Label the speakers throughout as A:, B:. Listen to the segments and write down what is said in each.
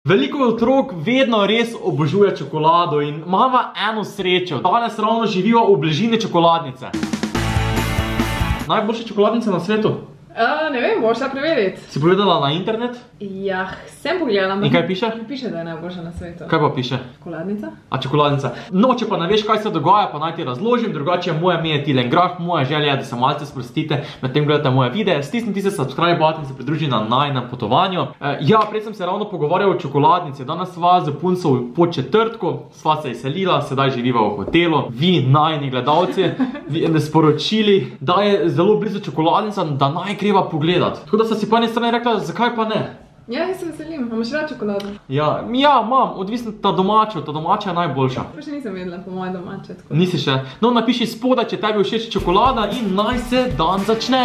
A: Veliko otrok vedno res obožuje čokolado in imamo eno srečo. Danes ravno živiva v bližini čokoladnice. Najboljša čokoladnica na svetu?
B: Ne vem, boš šla preveriti.
A: Si pogledala na internet?
B: Ja, sem pogledala.
A: In kaj piše?
B: Piše, da je najboljša na svetu.
A: Kaj pa piše?
B: Čokoladnica.
A: A čokoladnica. No, če pa ne veš, kaj se dogaja, pa naj ti razložim. Drugače je moje ime Tilen Grah, moja želja je, da se malce sprostite, medtem gledate moje videe. Stisnite se subscribe button in se pridruži na najinem potovanju. Ja, prej sem se ravno pogovarjal o čokoladnici. Danes sva z punco po četrtku, sva se izselila, sedaj živiva v hotelu. Vi, najini gledalci, vi sporočili, da je zelo blizu čokoladnica, da naj greva pogledat. Tako da sta si po eni strani rekla, zakaj pa ne?
B: Ja, jaz se veselim. Imaš rad čokolado?
A: Ja, imam, odvisno ta domača je najboljša.
B: Pa še nisem vedela po moje domače.
A: Nisi še? No, napiši spodaj, če tebi všeč čokolada in naj se dan začne.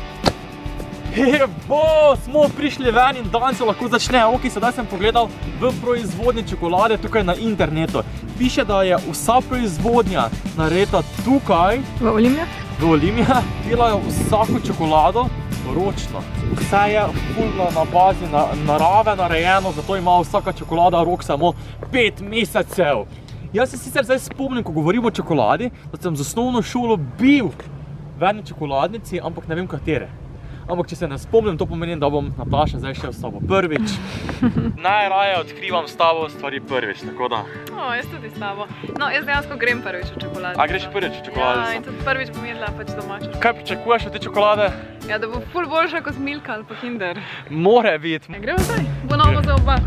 A: Evo, smo prišli ven in dan se lahko začne. Ok, sedaj sem pogledal v proizvodnji čokolade tukaj na internetu. Piše, da je vsa proizvodnja narejena tukaj.
B: V Olimja?
A: V Olimja. Delajo vsako čokolado ročno. Vse je na bazi narave narejeno, zato ima vsaka čokolada rok samo 5 mesecev. Jaz se sicer zdaj spomnim, ko govorim o čokoladi, da sem z osnovno šolo bil v eni čokoladnici, ampak ne vem katere. Ampak če se ne spomnim, to pomeni, da bom Nataša zdaj šel s tabo prvič. Najraje odkrivam s tabo stvari prvič, tako da.
B: Jaz tudi s tabo. No, jaz dejansko grem prvič v čokoladico.
A: A greš prvič v čokoladico?
B: Ja, in tudi prvič bom jedla pač domačo.
A: Kaj pričakuješ od te čokolade?
B: Ja, da bo ful boljša kot Milka ali pa Kinder.
A: More biti.
B: Gremo zdaj, ponovno za oba.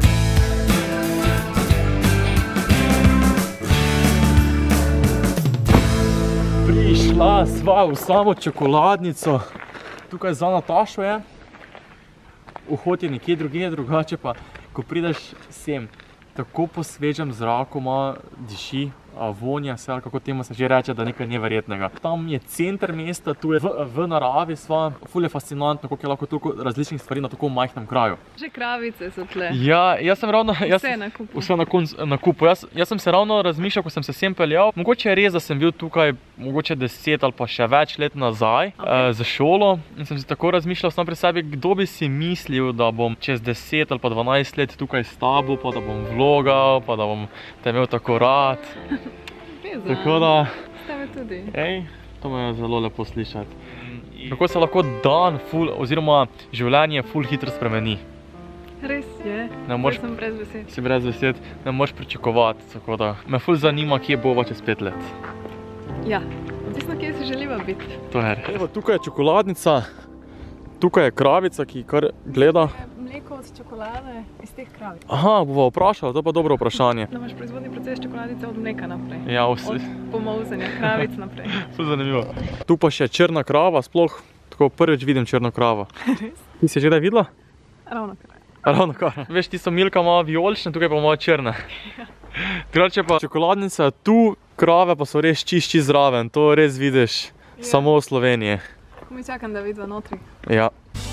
A: Prišla sva v samo čokoladnico. Tukaj za Natašo je. Vhod je nekje drugje, drugače pa, ko prideš sem, tako po svežem zraku diši, vonja se, ali kako temu se že reče, da nekaj neverjetnega. Tam je center mesta, tu je v naravi sva, ful je fascinantno, koliko je lahko toliko različnih stvari na tako majhnem kraju.
B: Že kravice so tle.
A: Ja, jaz sem ravno...
B: Vse na kupu.
A: Vse na kupu. Jaz sem se ravno razmišljal, ko sem se sem peljal. Mogoče je res, da sem bil tukaj mogoče 10 ali pa še več let nazaj za šolo. In sem si tako razmišljal sam pri sebi, kdo bi si mislil, da bom čez 10 ali pa 12 let tukaj s tabo, pa da bom vlogal, pa da bom te imel tako rad. Tako da...
B: S tebe tudi.
A: Ej, to me je zelo lepo slišati. Kako se lahko dan ful, oziroma življenje ful hitro spremeni.
B: Res je, zdaj sem brez besed.
A: Si brez besed, ne moreš pričakovati, tako da me ful zanima, kje bova čez 5 let.
B: Ja, odvisno, kje si želiva biti.
A: To je res. Evo, tukaj je čokoladnica, tukaj je kravica, ki kar gleda.
B: Mleko od čokolade iz teh kravic.
A: Aha, bova vprašala, to pa dobro vprašanje.
B: Da imaš proizvodni proces čokoladice od mleka naprej.
A: Ja,
B: od pomolzenja kravic naprej.
A: Ful zanimivo. Tu pa še črna krava, sploh tako prvič vidim črno kravo.
B: Res?
A: Ti si že kdaj videla?
B: Ravno kar.
A: Ravno kar. Veš, tisto Milka ima vijolične, tukaj pa ima črne. Drugače pa čokoladnica tu, krave pa so res čišči zraven, to res vidiš samo v Sloveniji.
B: Mi čakam, da vidva notri.
A: Ja.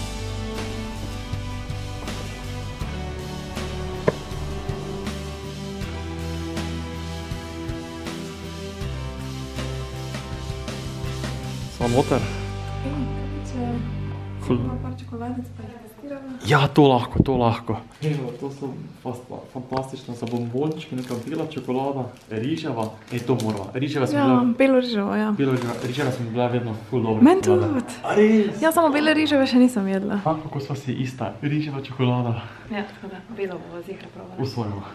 A: Smo noter.
B: Ima par čokoladic, pa jih testiramo.
A: Ja, to lahko. Evo, to so fantastično za bombončki, neka bela čokolada, riževa. To morava. Riževa smo bila...
B: Ja, belo riževo, ja.
A: Riževa smo bila vedno ful dobra.
B: Meni tudi.
A: A res?
B: Ja, samo bele riževe še nisem jedla.
A: Kako sva si ista, riževa čokolada.
B: Ja, tako da, belo bova zihra provala.
A: Usvojimo.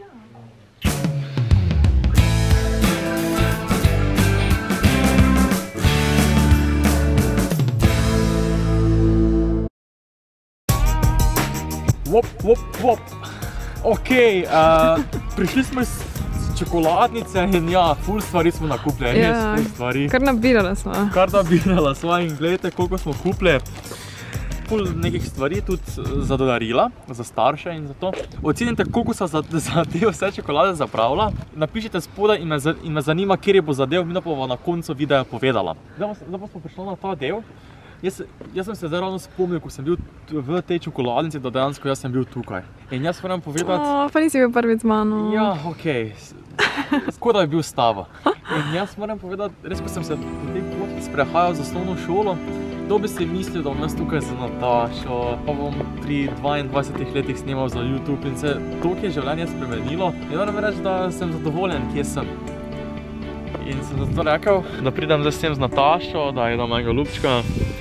A: Vop. Ok, prišli smo iz čokoladnice in ja, ful stvari smo nakupili, res ful stvari.
B: Kar nabirala smo.
A: Kar nabirala smo in gledajte, koliko smo kupili. Ful nekih stvari tudi za darila, za starše in za to. Ocenite, koliko so za te vse čokolade zapravila. Napišite spodaj in me zanima, kjer je bo zadev, mi pa bo na koncu videa povedala. Zdaj pa smo prišli na ta del. Jaz sem se zdaj ravno spomnil, ko sem bil v tej čokoladnici, da dejansko jaz sem bil tukaj. In jaz moram povedati...
B: Pa nisi bil prvič z mano.
A: Ja, okej. Skoro je bil s tabo. In jaz moram povedati, res ko sem se po tej poti sprehajal z osnovno šolo, kdo bi si mislil, da bom jaz tukaj za Natašo, pa bom pri 22 letih snemal za YouTube in se toliko je življenje spremenilo. In moram reči, da sem zadovoljen, kje sem. In sem zato rekel, da pridem zdaj sem z Natašo, da je da mojega ljubčka.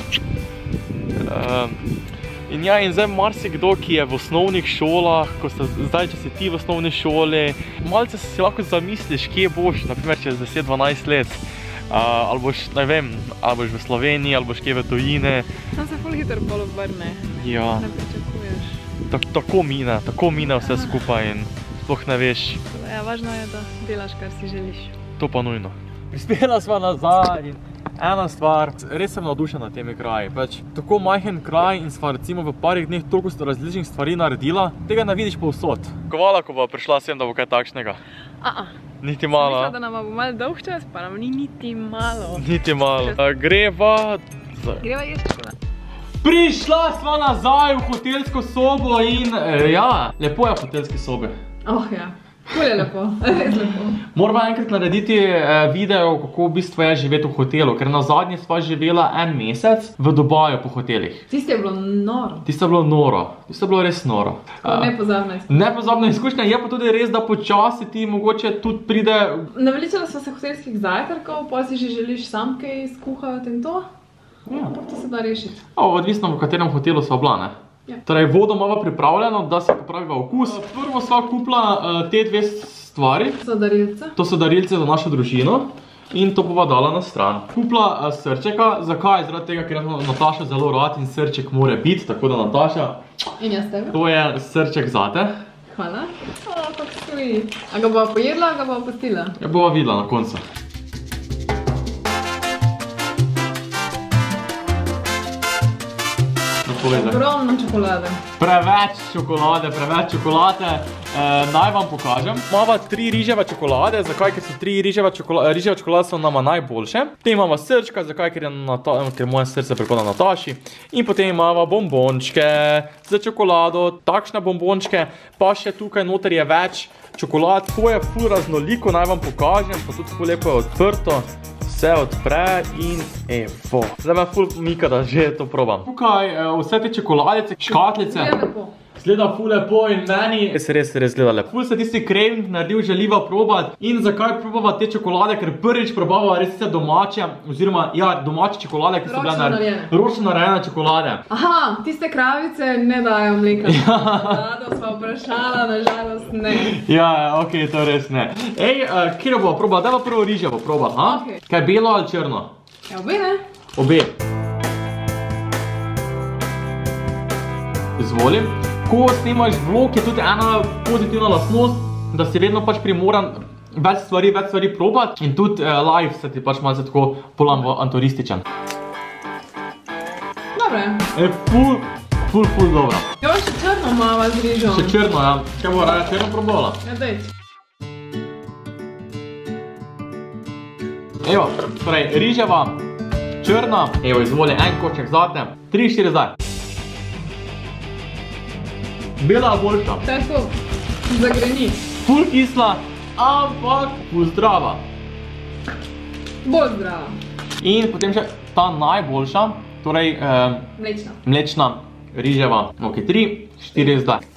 A: In ja, in zdaj marsikdo, ki je v osnovnih šolah, zdaj, če si ti v osnovni šoli, malce si lahko zamisliš, kje boš, naprimer čez 10-12 let. Ali boš, ne vem, ali boš v Sloveniji, ali boš kje v tujini.
B: Tam se ful hitro bolj obrne.
A: Ja.
B: Ne pričakuješ.
A: Tako mine vse skupaj in sploh ne veš.
B: Ja, važno je, da delaš, kar si želiš.
A: To pa nujno. Prispela sva nazaj in ena stvar, res sem navdušen na temi kraji. Pač, tako majhen kraj in sva recimo v parih dneh toliko različnih stvari naredila, tega ne vidiš povsod. Kovala, ko bo prišla sem, da bo kaj takšnega? Niti malo.
B: Mislim, da nam bo malo dolg čas, pa nam ni niti malo.
A: Niti malo. Greva
B: jesti čokolado.
A: Prišla sva nazaj v hotelsko sobo in ja, lepo je v hotelski sobi.
B: Ja. Ful je lepo, res lepo.
A: Moramo enkrat narediti video, kako v bistvu je živeti v hotelu, ker nazadnje sva živela en mesec v Dubaju po hotelih.
B: Tisto je bilo noro.
A: Tisto je bilo noro. Tisto je bilo res noro.
B: Nepozabna izkušnja.
A: Nepozabna izkušnja, je pa tudi res, da počasi ti mogoče tudi pride...
B: Naveličala sva se hotelskih zajtrkov, pa si že želiš sam kaj skuhati in to. Ampak to se da rešiti.
A: Odvisno v katerem hotelu sva bila, ne? Torej, vodo imava pripravljeno, da se popraviva okus. Prvo sva kupila te dve stvari. To so darilce za našo družino. In to bova dala na stran. Kupila srčeka. Zakaj? Zaradi tega, ker ima Nataša zelo rad in srček mora biti. Tako da Nataša,
B: in jaz tega.
A: To je srček zate.
B: Hvala. Kako sweet. A ga bova pojedla, a ga bova pustila?
A: Ja, bova videla na koncu.
B: Ogromno čokolade.
A: Preveč čokolade. Naj vam pokažem. Imava 3 riževe čokolade. Zakaj? Ker so 3 riževe čokolade so nama najboljše. Potem imava srčka, zakaj? Ker moje srce pripada Nataši. In potem imava bombončke za čokolado, takšne bombončke. Pa še tukaj noter je več čokolad. To je ful raznoliko, naj vam pokažem. Pa tudi ful lepo je odprto. Vse odpre in evo. Zdaj me ful mika, da že to probam. Tukaj vse te čokoladice, škatlice. Zgleda ful lepo in meni res gleda lepo. Ful se tisti craving naredil, želiva probati. In zakaj probava te čokolade? Ker prvič probava res vse domače, oziroma ja, domače čokolade, ki so bile ročno narejene čokolade.
B: Aha, tiste kravice ne dajo mleka. Rado sva vprašala, nažalost ne.
A: Ja, ok, to res ne. Ej, kjer bova probala? Dajva prvo riževo probati, ha? Kaj, belo ali črno?
B: Ja, obe ne.
A: Obe. Izvolim. Ko snemaš vlog, je tudi ena pozitivna lastnost, da si vedno pač primoran več stvari probati in tudi live se ti pač malce tako polamanturističen.
B: Dobre.
A: Ful dobro.
B: Jo, še črno mava z rižom.
A: Še črno, ja. Kaj bo raja črno probala?
B: Ja, dej.
A: Evo, torej, riževa, črna. Evo, izvoli, en koček zate. 3-4 zdaj. Bela je boljša.
B: Tako, zagreni.
A: Ful kisla, ampak ful zdrava.
B: Bolj zdrava.
A: In potem še ta najboljša, torej mlečna, riževa. Ok, 3-4 zdaj.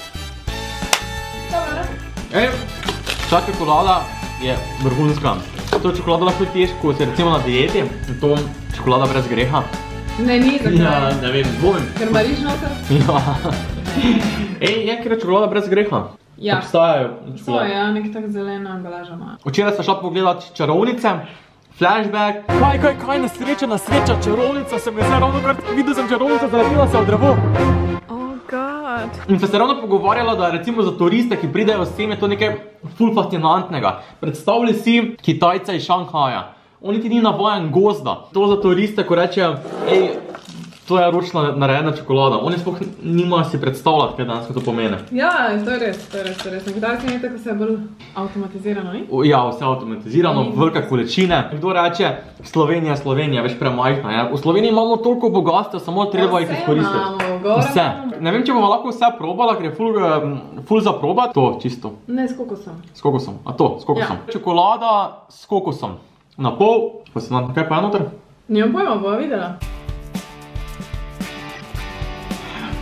B: Dobar.
A: Ta čokolada je vrhunska. To čokolado lahko ješ, ko si recimo na dieti. In to čokolada brez greha.
B: Ne, ni zakaj.
A: Ja, ne vem, dvomim.
B: Ker ima riž noter?
A: Ja. Ej, ker je čokolada brez greha.
B: Ja.
A: Obstajajo čokolade.
B: So, ja, nek tak zelena embalaža ima.
A: Včeraj sva šla pogledat Čarovnice. Flashback. Kaj, nesreča, čarovnica sem jaz ravno kar videl sem čarovnica, zaletila se v drevo.
B: Oh god.
A: In sva se ravno pogovarjala, da recimo za turiste, ki pridejo sem, je to nekaj ful fascinantnega. Predstavljaj si Kitajca iz Šanghaja. On niti ni navajen gozda. To za turiste, ko rečejo, ej, to je ročno narejena čokolada. Oni sploh nimajo si predstavljati, kaj danes to pomeni.
B: Ja, to je res. Na Kitajskem je tako vse bolj avtomatizirano, ni?
A: Ja, vse avtomatizirano, velike količine. Kdo reče, Slovenija, veš premajhna. V Sloveniji imamo toliko bogatstva, samo treba jih izkoristiti.
B: Vse imamo, gore.
A: Vse. Ne vem, če bomo lahko vse probala, ker je ful za probat. To, čisto.
B: Ne, s kokosom.
A: S kokosom. A to, s kokosom. Čokolada s kokosom. Na pol. Pa se nam kaj pa je noter?
B: Nimam pojma, bova videla.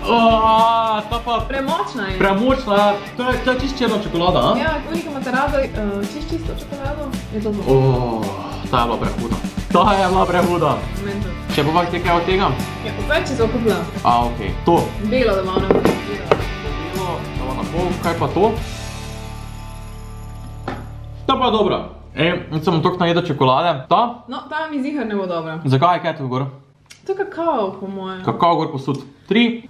A: Ta pa
B: Premočna je.
A: premočna, ja. To je čist črna čokolada, a?
B: Ja, koliko imate rado čisto čokolado, je to to.
A: Ta je bila prehuda. Ta je bila prehuda.
B: Meni tudi.
A: Če bova te kaj od tega?
B: Ja, zdaj če se okupila.
A: Okej. To.
B: Belo, da malo ne
A: Belo, dava na pol. Kaj pa to? Ta pa je dobra. Sem toliko najedel čokolade. Ta?
B: No, ta mi zihar ne bo dobra.
A: Zakaj je kaj tu gor?
B: To je kakao, po mojem.
A: Kakao gor posud. 3.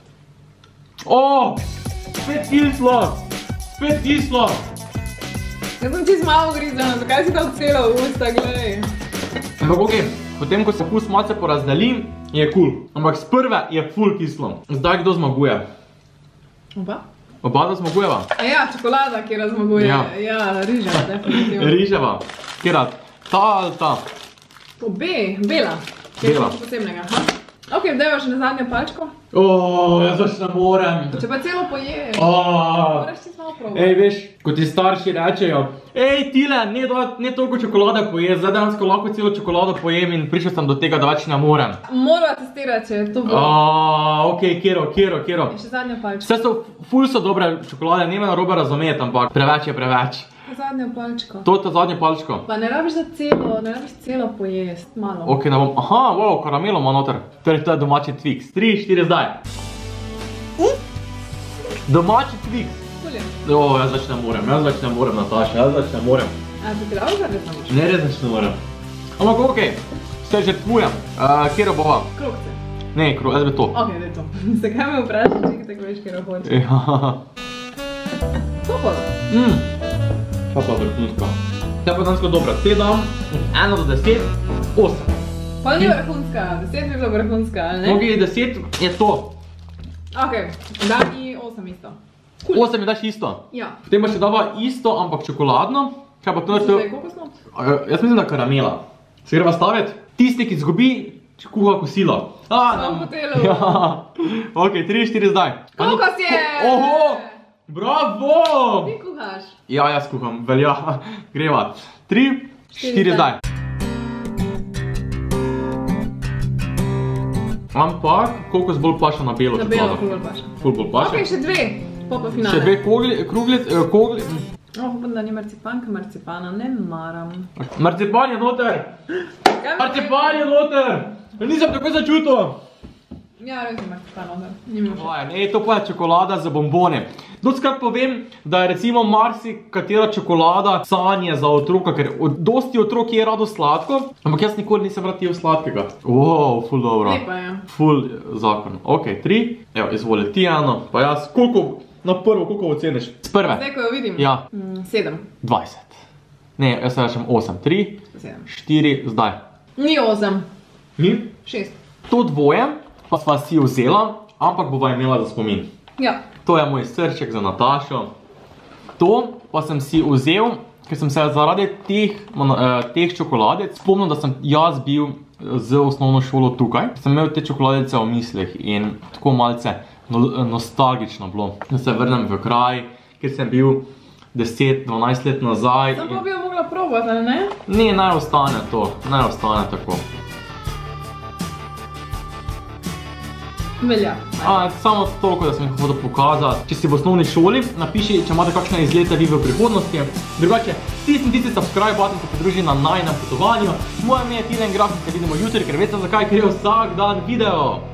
A: Spet kislo! Spet kislo!
B: Jaz sem čisto malo ugrizana, zakaj si dal celo v usta, glej.
A: Ampak okej, potem ko se okus malce porazdeli, je cool. Ampak s prve je ful kislo. Zdaj kdo zmaguje?
B: Oba?
A: Oba da zmagujeva?
B: Ja, čokolada, ki razmaguje. Ja, riževa, definitivno.
A: Riževa. Kjera? Ta ali ta?
B: Obe, bela.
A: Bela.
B: Kaj je posebnega, ha? Ok, dajva še na zadnjo palčko.
A: Jaz več ne morem.
B: Če pa celo poješ, moraš čisto malo probati.
A: Veš, ko ti starši rečejo, Tile, ne toliko čokolade poješ, zdaj dejansko lahko celo čokolado pojem in prišel sem do tega, da več ne morem.
B: Mora testirati, če je to bo.
A: Ok, kjero.
B: Še zadnja palčka.
A: Vse ful so dobre čokolade, ne me narobe razumeti, ampak preveč je preveč.
B: Zadnjo palčko.
A: To je ta zadnja palčko.
B: Pa ne rabiš celo pojest, malo.
A: Ok, ne bom, wow, karamelo ima noter. Torej, to je domači Twix. 3, 4, zdaj. Domači Twix.
B: Kul je.
A: Jaz več ne morem, Nataša, jaz več ne morem.
B: A ti dal za res ne moreš?
A: Ne, res več ne morem. Ampak ok, se žrtvujem. Kjero bova?
B: Krogce.
A: Ne, jaz bi to.
B: Ok, da je to. Zakaj me vprašaš, če tako veš, kjero hoče?
A: Ja.
B: Super.
A: Ta pa vrhunska. Ta pa dansko dobra. Te dam 1 do 10, 8.
B: Pa ni vrhunska, 10 bi bila vrhunska, ali ne?
A: Ok, 10 je to.
B: Ok, daj mi 8 isto.
A: 8 mi daš isto.
B: Ja.
A: Potem pa še dava isto, ampak čokoladno. Kaj pa to je to?
B: Zdaj, kokosno?
A: Jaz mislim, da karamela. Se greva staviti? Tisti, ki zgubi, kuha kosilo.
B: Sam hotelu.
A: Ja. Ok, 3, 4 zdaj.
B: Kokos je!
A: Oho! Bravo!
B: Ti kuhaš.
A: Ja, jaz kuham, velja. Greva. 3, 4 zdaj. Ampak, kokos bolj paša na belo
B: Na belo,
A: čokolado.
B: ful bolj paša.
A: Ful bolj paša.
B: Ok, še dve, pa finale.
A: Še dve kogli.
B: Upam, da ni marcipan, ker marcipana ne maram.
A: Marcipan je noter! Marcipan je noter! Nisem tako začutil!
B: Ja, res je marcipan noter.
A: To pa je čokolada za bombone. Dostikrat povem, da je recimo marsikatera čokolada sanje za otroka, ker dosti otrok je rado sladko, ampak jaz nikoli nisem rad jedel sladkega. Ful dobro.
B: Lepa je.
A: Ful zakon. Ok, 3. Evo, izvoli ti eno, pa jaz. Na prvo, koliko oceniš? Z prve.
B: Zdaj, ko jo vidim?
A: Ja.
B: 7.
A: 20. Ne, jaz se rečem 8. 3, 4, zdaj.
B: Ni 8.
A: Ni?
B: 6.
A: To dvoje pa sva si vzela, ampak bova imela za spomin.
B: Ja.
A: To je moj srček za Natašo. To pa sem si vzel, ker sem se zaradi teh čokoladec spomnil, da sem jaz bil z osnovno šolo tukaj. Sem imel te čokoladice v mislih in tako malce nostalgično bilo, da se vrnem v kraj, kjer sem bil 10-12 let nazaj.
B: Sam pa bi jo mogla probati, ali ne?
A: Ne, naj ostane to, naj ostane tako.
B: Velja.
A: Samo toliko, da sem jih hotel pokazati. Če si v osnovni šoli, napiši, če imate kakšne izlete vi v prihodnosti. Drugače, stisni subscribe button, se pridruži na najinem potovanju. Moje ime je Tilen Grah in se vidimo jutri, ker veste zakaj, ker je vsak dan video.